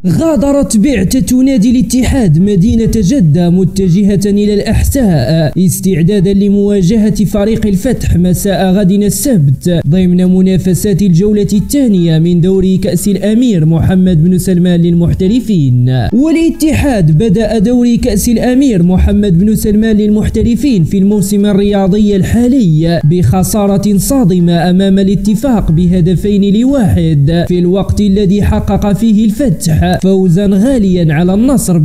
غادرت بعثة نادي الاتحاد مدينة جدة متجهة إلى الأحساء استعدادا لمواجهة فريق الفتح مساء غد السبت ضمن منافسات الجولة الثانية من دوري كأس الأمير محمد بن سلمان للمحترفين. والاتحاد بدأ دوري كأس الأمير محمد بن سلمان للمحترفين في الموسم الرياضي الحالي بخسارة صادمة أمام الاتفاق ب2-1 في الوقت الذي حقق فيه الفتح فوزا غاليا على النصر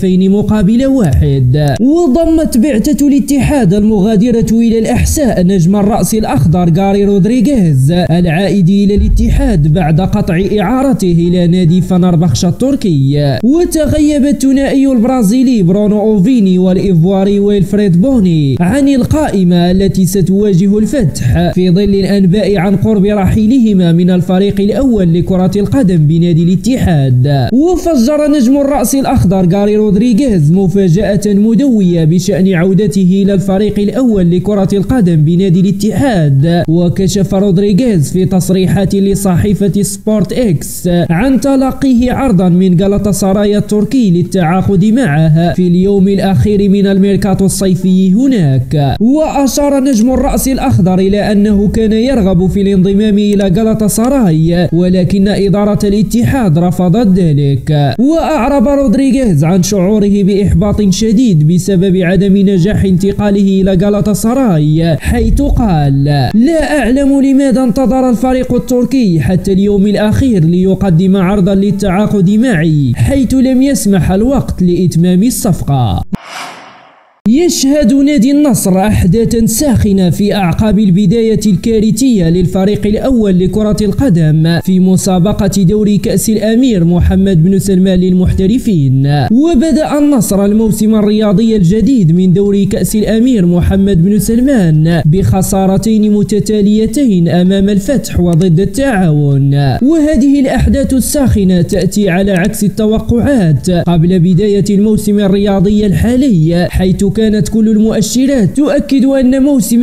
ب2-1. وضمت بعثة الاتحاد المغادرة إلى الأحساء نجم الرأس الأخضر غاري رودريغيز العائد إلى الاتحاد بعد قطع إعارته إلى نادي فنربخش التركي. وتغيب الثنائي البرازيلي برونو أوفيني والإيفواري ويلفريد بوني عن القائمة التي ستواجه الفتح في ظل الأنباء عن قرب رحيلهما من الفريق الأول لكرة القدم بنادي الاتحاد. وفجر نجم الرأس الأخضر غاري رودريغيز مفاجأة مدوية بشأن عودته إلى الفريق الأول لكرة القدم بنادي الاتحاد. وكشف رودريغيز في تصريحات لصحيفة سبورت إكس عن تلقيه عرضا من جالاطاساراي التركي للتعاقد معه في اليوم الأخير من الميركاتو الصيفي هناك. وأشار نجم الرأس الأخضر إلى أنه كان يرغب في الانضمام إلى جالاطاساراي ولكن إدارة الاتحاد رفضت ذلك. وأعرب رودريغيز عن شعوره بإحباط شديد بسبب عدم نجاح انتقاله إلى جالاطاساراي حيث قال: لا أعلم لماذا انتظر الفريق التركي حتى اليوم الأخير ليقدم عرضا للتعاقد معي حيث لم يسمح الوقت لإتمام الصفقة. يشهد نادي النصر أحداثا ساخنة في أعقاب البداية الكارثية للفريق الأول لكرة القدم في مسابقة دوري كأس الأمير محمد بن سلمان للمحترفين. وبدأ النصر الموسم الرياضي الجديد من دوري كأس الأمير محمد بن سلمان بخسارتين متتاليتين أمام الفتح وضد التعاون. وهذه الأحداث الساخنة تأتي على عكس التوقعات قبل بداية الموسم الرياضي الحالي حيث كانت كل المؤشرات تؤكد أن موسم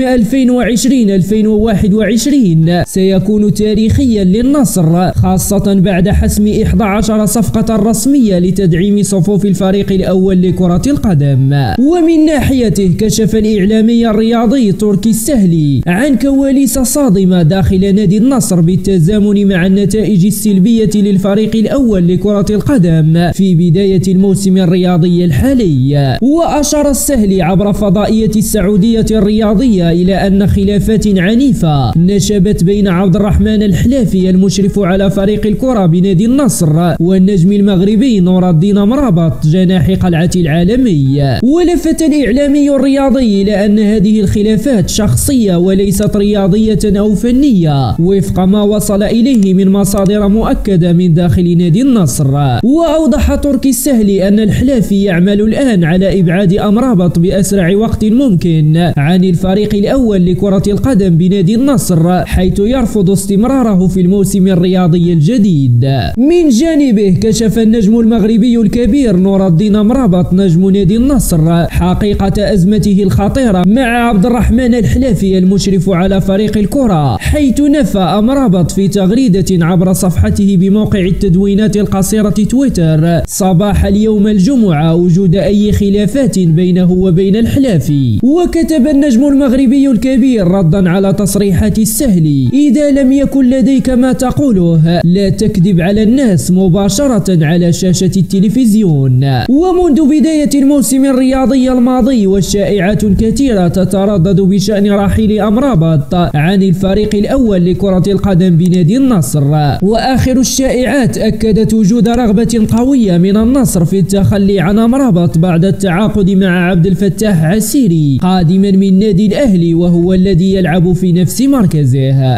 2020-2021 سيكون تاريخيا للنصر خاصة بعد حسم 11 صفقة رسمية لتدعيم صفوف الفريق الأول لكرة القدم. ومن ناحيته كشف الإعلامي الرياضي تركي السهلي عن كواليس صادمة داخل نادي النصر بالتزامن مع النتائج السلبية للفريق الأول لكرة القدم في بداية الموسم الرياضي الحالي. وأشار السهلي عبر فضائية السعودية الرياضية إلى أن خلافات عنيفة نشبت بين عبد الرحمن الحلافي المشرف على فريق الكرة بنادي النصر والنجم المغربي نور الدين مرابط جناح قلعة العالمي. ولفت الإعلامي الرياضي إلى أن هذه الخلافات شخصية وليست رياضية أو فنية وفق ما وصل إليه من مصادر مؤكدة من داخل نادي النصر. وأوضح تركي السهلي أن الحلافي يعمل الآن على إبعاد أمرابط بأسرع وقت ممكن عن الفريق الأول لكرة القدم بنادي النصر حيث يرفض استمراره في الموسم الرياضي الجديد. من جانبه كشف النجم المغربي الكبير نور الدين مرابط نجم نادي النصر حقيقة أزمته الخطيرة مع عبد الرحمن الحلافي المشرف على فريق الكرة حيث نفى مرابط في تغريدة عبر صفحته بموقع التدوينات القصيرة تويتر صباح اليوم الجمعة وجود أي خلافات بينه وبين الحلافي. وكتب النجم المغربي الكبير ردا على تصريحات السهلي: إذا لم يكن لديك ما تقوله لا تكذب على الناس مباشرة على شاشة التلفزيون. ومنذ بداية الموسم الرياضي الماضي والشائعات الكثيرة تتردد بشأن رحيل أمرابط عن الفريق الأول لكرة القدم بنادي النصر. وآخر الشائعات أكدت وجود رغبة قوية من النصر في التخلي عن أمرابط بعد التعاقد مع عبد الفتاح عسيري قادما من نادي الأهلي وهو الذي يلعب في نفس مركزه.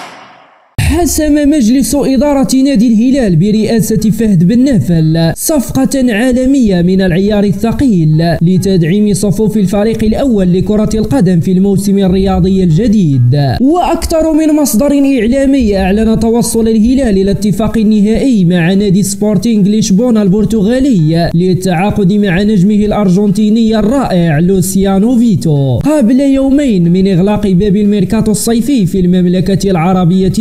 حسم مجلس إدارة نادي الهلال برئاسة فهد بن نافل صفقة عالمية من العيار الثقيل لتدعيم صفوف الفريق الأول لكرة القدم في الموسم الرياضي الجديد. وأكثر من مصدر إعلامي أعلن توصل الهلال إلى اتفاق نهائي مع نادي سبورتينغ لشبونة البرتغالي للتعاقد مع نجمه الأرجنتيني الرائع لوسيانو فيتو قبل يومين من إغلاق باب الميركاتو الصيفي في المملكة العربية السعودية.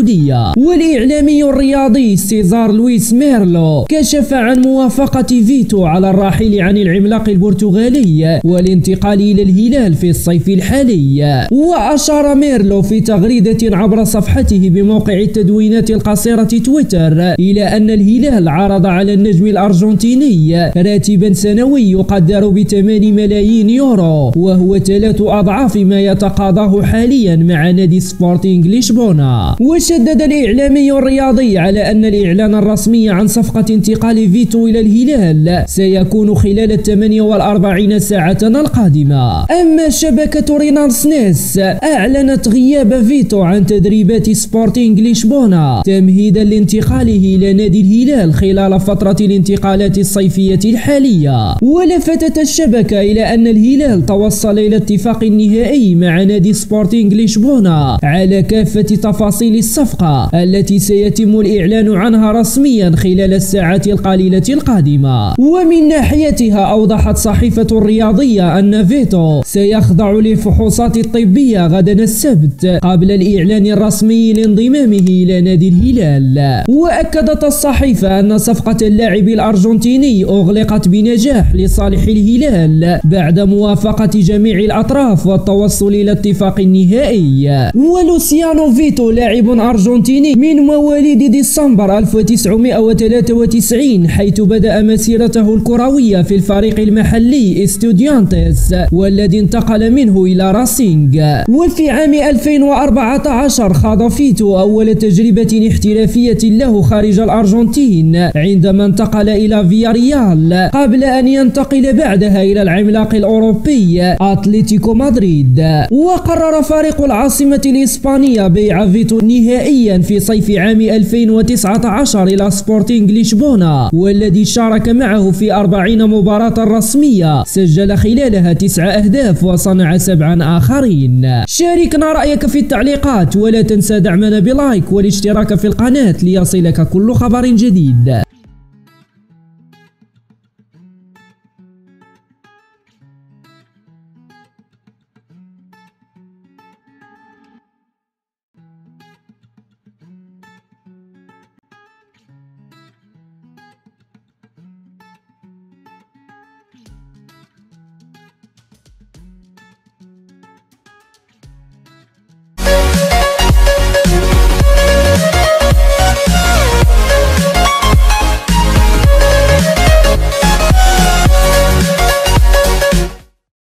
السعودية. والإعلامي الرياضي سيزار لويس ميرلو كشف عن موافقة فيتو على الرحيل عن العملاق البرتغالي والانتقال إلى الهلال في الصيف الحالي. وأشار ميرلو في تغريدة عبر صفحته بموقع التدوينات القصيرة تويتر إلى أن الهلال عرض على النجم الأرجنتيني راتبا سنوي يقدر ب8 ملايين يورو، وهو 3 أضعاف ما يتقاضاه حاليا مع نادي سبورتينغ لشبونة. وشدد الإعلامي الرياضي على أن الإعلان الرسمي عن صفقة انتقال فيتو إلى الهلال سيكون خلال 48 ساعة القادمة. أما شبكة رينالس نيس أعلنت غياب فيتو عن تدريبات سبورتينغ لشبونة تمهيدا لانتقاله إلى نادي الهلال خلال فترة الانتقالات الصيفية الحالية. ولفتت الشبكة إلى أن الهلال توصل إلى اتفاق نهائي مع نادي سبورتينغ لشبونة على كافة تفاصيل الصفقة التي سيتم الإعلان عنها رسميا خلال الساعات القليلة القادمة. ومن ناحيتها أوضحت صحيفة الرياضية أن فيتو سيخضع للفحوصات الطبية غدا السبت قبل الإعلان الرسمي لانضمامه إلى نادي الهلال. وأكدت الصحيفة أن صفقة اللاعب الأرجنتيني أغلقت بنجاح لصالح الهلال بعد موافقة جميع الأطراف والتوصل إلى اتفاق نهائي. ولوسيانو فيتو لاعب أرجنتيني من مواليد ديسمبر 1993 حيث بدأ مسيرته الكروية في الفريق المحلي استوديانتس والذي انتقل منه إلى راسينج. وفي عام 2014 خاض فيتو أول تجربة احترافية له خارج الأرجنتين عندما انتقل إلى فياريال قبل أن ينتقل بعدها إلى العملاق الأوروبي أتلتيكو مدريد. وقرر فريق العاصمة الإسبانية بيع فيتو نهائيا في صيف عام 2019 إلى سبورتينغ لشبونة، والذي شارك معه في 40 مباراة رسمية سجل خلالها 9 أهداف وصنع 7 آخرين. شاركنا رأيك في التعليقات ولا تنسى دعمنا بلايك والاشتراك في القناة ليصلك كل خبر جديد.